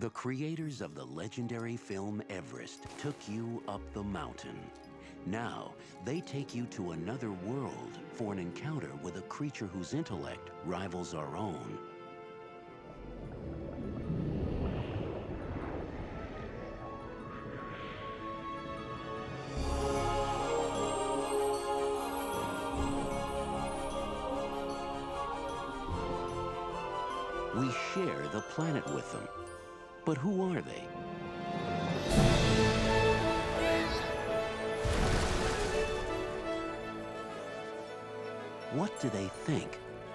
The creators of the legendary film Everest took you up the mountain. Now, they take you to another world for an encounter with a creature whose intellect rivals our own. We share the planet with them. But who are they? What do they think?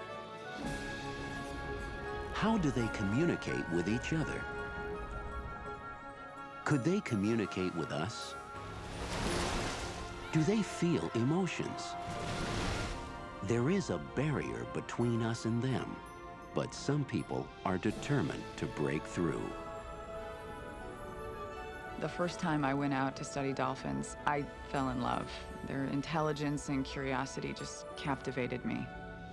How do they communicate with each other? Could they communicate with us? Do they feel emotions? There is a barrier between us and them, but some people are determined to break through. The first time I went out to study dolphins, I fell in love. Their intelligence and curiosity just captivated me.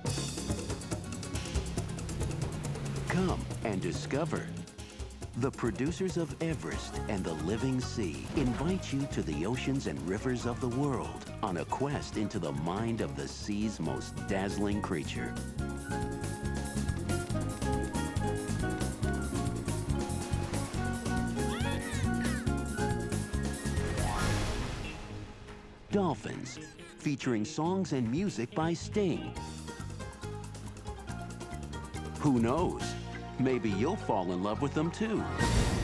Come and discover. The producers of Everest and the Living Sea invite you to the oceans and rivers of the world on a quest into the mind of the sea's most dazzling creature. Dolphins, featuring songs and music by Sting. Who knows? Maybe you'll fall in love with them too.